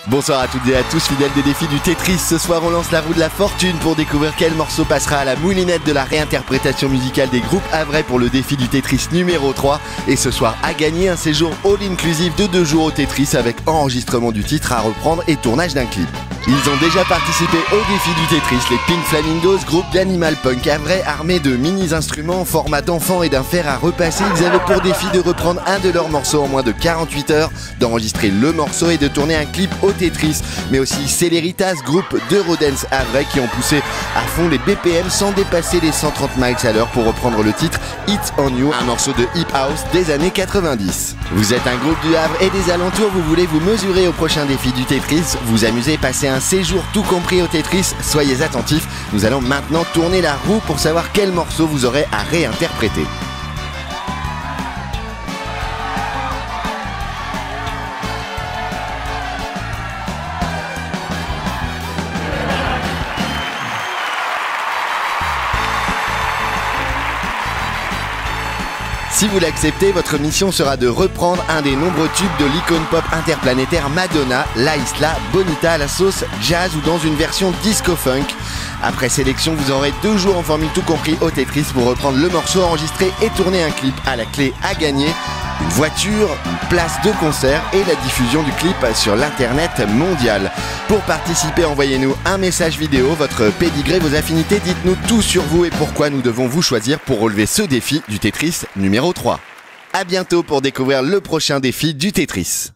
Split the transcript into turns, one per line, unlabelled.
Bonsoir à toutes et à tous, fidèles des défis du Tetris. Ce soir, on lance la roue de la fortune pour découvrir quel morceau passera à la moulinette de la réinterprétation musicale des groupes Havrais pour le défi du Tetris numéro 3. Et ce soir, à gagner un séjour all-inclusive de 2 jours au Tetris avec enregistrement du titre à reprendre et tournage d'un clip. Ils ont déjà participé au défi du Tetris, les Pink Flamingos, groupe d'animal punk Havrais armés de mini-instruments en format d'enfant et d'un fer à repasser. Ils avaient pour défi de reprendre un de leurs morceaux en moins de 48 heures, d'enregistrer le morceau et de tourner un clip au Tetris. Mais aussi Celeritas, groupe d'Eurodance Havrais qui ont poussé à fond les BPM sans dépasser les 130 miles à l'heure pour reprendre le titre It's On You, un morceau de hip house des années 90. Vous êtes un groupe du Havre et des alentours, vous voulez vous mesurer au prochain défi du Tetris, vous amuser, passer un séjour tout compris au Tetris, soyez attentifs, nous allons maintenant tourner la roue pour savoir quel morceau vous aurez à réinterpréter. Si vous l'acceptez, votre mission sera de reprendre un des nombreux tubes de l'icône pop interplanétaire Madonna, La Isla Bonita à la sauce jazz ou dans une version disco-funk. Après sélection, vous aurez 2 jours en formule tout compris au Tetris pour reprendre le morceau, enregistrer et tourner un clip. À la clé à gagner, une voiture, une place de concert et la diffusion du clip sur l'internet mondial. Pour participer, envoyez-nous un message vidéo, votre pédigré, vos affinités, dites-nous tout sur vous et pourquoi nous devons vous choisir pour relever ce défi du Tetris numéro 3. À bientôt pour découvrir le prochain défi du Tetris.